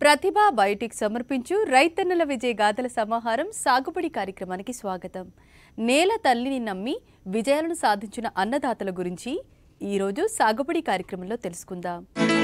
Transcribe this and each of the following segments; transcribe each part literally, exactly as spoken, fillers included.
ప్రతిభ Biotique సమర్పించు రైతన్నల విజయ గాథల సమాహారం సాగుబడి కార్యక్రమానికి స్వాగతం. నేల తల్లిని నమ్మి విజయాలను సాధించిన అన్నదాతల గురించి ఈ రోజు సాగుబడి కార్యక్రమంలో తెలుసుకుందాం.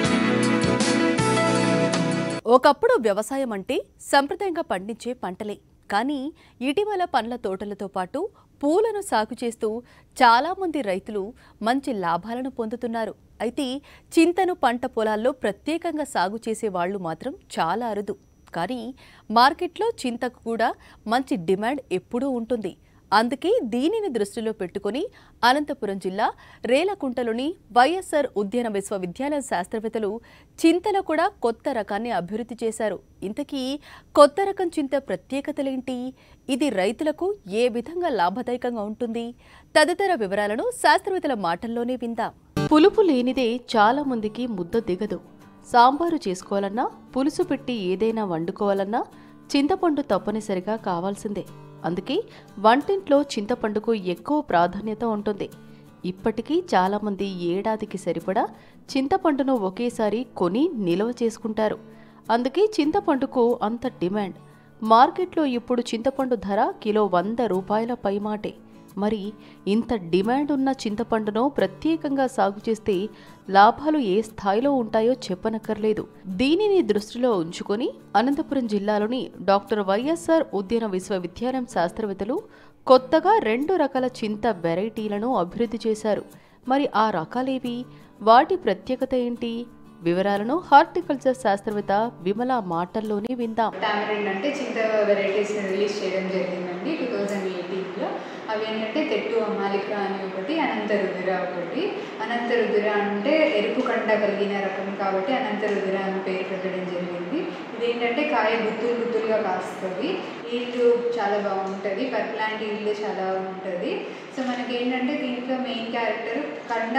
ఒకప్పుడు వ్యవసాయం అంటే సంప్రదాయంగా పండించే పంటలే. కానీ ఇటీవల పండ్ల తోటలతో పాటు పూలను సాగు చేస్తూ చాలామంది రైతులు మంచి లాభాలను పొందుతున్నారు. అయితే చింతను పంట పొలాల్లో ప్రత్యేకంగా సాగు చేసే వాళ్ళు మాత్రం చాలా అరుదు. కానీ మార్కెట్లో చింతకు కూడా మంచి డిమాండ్ ఎప్పుడూ ఉంటుంది. అందుకే దీనిని దృష్టిలో పెట్టుకుని అనంతపురం జిల్లా రేలకుంటలోని వైఎస్ఆర్ ఉద్యాన విశ్వవిద్యాలయం శాస్త్రవేత్తలు చింతలో కూడా కొత్త రకాన్ని అభివృద్ధి చేశారు. ఇంతకీ కొత్త రకం చింత ప్రత్యేకతలేంటి? ఇది రైతులకు ఏ విధంగా లాభదాయకంగా ఉంటుంది? తదితర వివరాలను శాస్త్రవేత్తల మాటల్లోనే విందాం. పులుపు లేనిదే చాలా మందికి ముద్ద దిగదు. సాంబారు చేసుకోవాలన్నా, పులుసు పెట్టి ఏదైనా వండుకోవాలన్నా చింతపండు తప్పనిసరిగా కావాల్సిందే. అందుకే వంటింట్లో చింతపండుకు ఎక్కువ ప్రాధాన్యత ఉంటుంది. ఇప్పటికీ చాలామంది ఏడాదికి సరిపడా చింతపండును ఒకేసారి కొని నిల్వ చేసుకుంటారు. అందుకే చింతపండుకు అంత డిమాండ్. మార్కెట్లో ఇప్పుడు చింతపండు ధర కిలో వంద రూపాయల పైమాటే. మరి ఇంత డిమాండ్ ఉన్న చింతపండును ప్రత్యేకంగా సాగు చేస్తే లాభాలు ఏ స్థాయిలో ఉంటాయో చెప్పనక్కర్లేదు. దీనిని దృష్టిలో ఉంచుకొని అనంతపురం జిల్లాలోని డాక్టర్ వైఎస్ఆర్ ఉద్యాన విశ్వవిద్యాలయం శాస్త్రవేత్తలు కొత్తగా రెండు రకాల చింత వెరైటీలను అభివృద్ధి చేశారు. మరి ఆ రకాలేవి? వాటి ప్రత్యేకత ఏంటి? వివరాలను హార్టికల్చర్ శాస్త్రవేత్త విమల మాటల్లోనే విందాం. టామరిన్ అంటే చింత వెరైటీస్ రిలీజ్ చేయడం జరిగిందండి టూ థౌజండ్ ఎయిటీన్లో. అవి ఏంటంటే తెట్టు అమాలిక అని ఒకటి, అనంత రుదిర ఒకటి. అనంత రుదిర అంటే ఎరుపు కండ కలిగిన రకం కాబట్టి అనంత రుదిర అని పేరు పెట్టడం జరిగింది. ఇదేంటంటే కాయ గుత్తులు గుత్తులుగా కాస్తుంది. ఈల్డ్ చాలా బాగుంటుంది, పర్ప్లాంట్ ఈల్డ్ చాలా ఉంటుంది. సో మనకి ఏంటంటే దీంట్లో మెయిన్ క్యారెక్టర్ కండ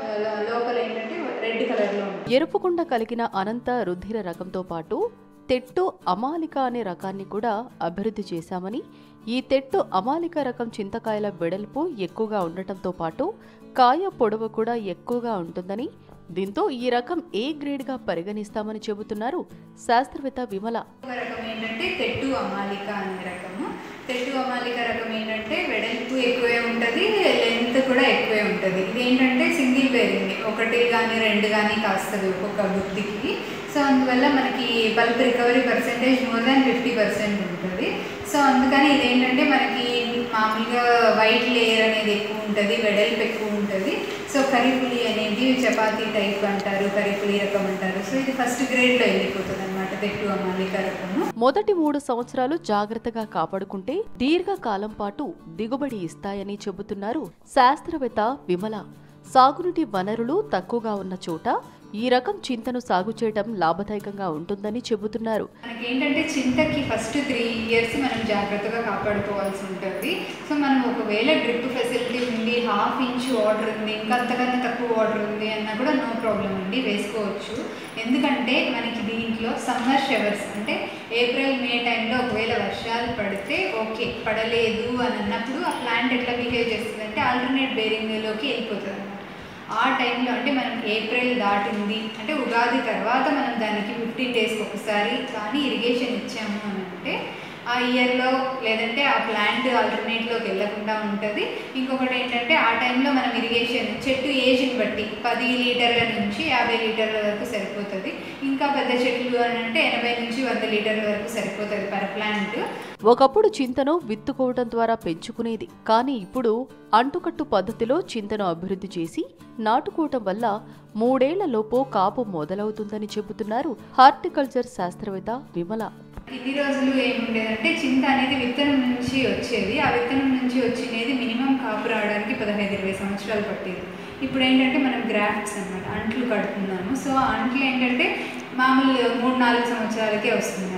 లోపల ఏంటంటే రెడ్ కలర్లో ఉంటుంది. ఎరుపుకుండ కలిగిన అనంత రుధిర రకంతో పాటు తెట్టు అమాలిక అనే రకాన్ని కూడా అభివృద్ధి చేశామని, ఈ తెట్టు అమాలిక రకం చింతకాయల వెడల్పు ఎక్కువగా ఉండటంతో పాటు కాయ పొడవు కూడా ఎక్కువగా ఉంటుందని, దీంతో ఈ రకం ఏ గ్రేడ్ గా పరిగణిస్తామని చెబుతున్నారు శాస్త్రవేత్త విమల. ఒక రకం ఏంటంటే తెట్టు అమాలిక అనే రకము. తెట్టు అమాలిక రకం ఏంటంటే వెడల్పు ఎక్కువే ఉంటుంది, లెంత్ కూడా ఎక్కువే ఉంటుంది. ఇది ఏంటంటే సింగిల్ బేరింగ్, ఒకటి కానీ రెండు కానీ కాస్తుంది ఒక్కొక్క గుత్తికి. సో అందువల్ల మనకి bulb recovery percentage more than fifty percent ఉంటుంది. సో అందుకని ఇదేంటంటే మనకి మామూలుగా వైట్ లేయర్ అనేది ఎక్కువ ఉంటుంది, వెడల్పు ఎక్కువ ఉంటుంది. సో కరిపులి అనేది చపాతీ టైప్ అంటారు, కరిపులి రకం అంటారు. సో ఇది ఫస్ట్ గ్రేడ్లో వెళ్ళిపోతుంది అనమాట తెట్టు అమాలిక రకము. మొదటి మూడు సంవత్సరాలు జాగ్రత్తగా కాపాడుకుంటే దీర్ఘకాలం పాటు దిగుబడి ఇస్తాయని చెబుతున్నారు శాస్త్రవేత్త విమల. సాగునీటి వనరులు తక్కువగా ఉన్న చోట ఈ రకం చింతను సాగు చేయడం లాభదాయకంగా ఉంటుందని చెబుతున్నారు. మనకేంటంటే చింతకి ఫస్ట్ త్రీ ఇయర్స్ మనం జాగ్రత్తగా కాపాడుకోవాల్సి ఉంటుంది. సో మనం ఒకవేళ డ్రిప్ ఫెసిలిటీ ఉంది, హాఫ్ ఇంచ్ వాటర్ ఉంది, ఇంకా అంతకన్నా తక్కువ వాటర్ ఉంది అన్నా కూడా నో ప్రాబ్లం అండి, వేసుకోవచ్చు. ఎందుకంటే మనకి దీంట్లో సమ్మర్ షవర్స్ అంటే ఏప్రిల్ మే టైంలో ఒకవేళ వర్షాలు పడితే ఓకే, పడలేదు అని అన్నప్పుడు ఆ ప్లాంట్ ఎట్లా బిహేవ్ చేస్తుంది అంటే ఆల్టర్నేట్ బేరింగ్లోకి వెళ్ళిపోతుంది అనమాట. ఆ టైంలో అంటే మనం ఏప్రిల్ దాటింది అంటే ఉగాది తర్వాత మనం దానికి ఫిఫ్టీన్ డేస్కి ఒకసారి కానీ ఇరిగేషన్ ఇచ్చాము అని అంటే ఆ ఇయర్లో లేదంటే ఆ ప్లాంట్ ఆల్టర్నేట్లోకి వెళ్ళకుండా ఉంటుంది. ఇంకొకటి ఏంటంటే ఆ టైంలో మనం ఇరిగేషన్ చెట్టు ఏజ్ని బట్టి పది లీటర్ల నుంచి యాభై లీటర్ల వరకు సరిపోతుంది. ఇంకా పెద్ద చెట్లు అని అంటే ఎనభై నుంచి వంద లీటర్ల వరకు సరిపోతుంది పర్ ప్లాంట్. ఒకప్పుడు చింతను విత్తుకోవడం ద్వారా పెంచుకునేది, కానీ ఇప్పుడు అంటుకట్టు పద్ధతిలో చింతను అభివృద్ధి చేసి నాటుకోవటం వల్ల మూడేళ్ల లోపు కాపు మొదలవుతుందని చెబుతున్నారు హార్టికల్చర్ శాస్త్రవేత్త విమల. ఇన్ని రోజులు ఏముండేదంటే చింత అనేది విత్తనం నుంచి వచ్చేది, ఆ విత్తనం నుంచి వచ్చినది మినిమం కాపు రావడానికి పదహైదు ఇరవై సంవత్సరాలు పట్టేది. ఇప్పుడు ఏంటంటే మనం గ్రాఫ్ట్స్ అనమాట అంట్లు కడుతున్నాము. సో ఆ అంట్లు ఏంటంటే మామూలు మూడు నాలుగు సంవత్సరాలకే వస్తుంది.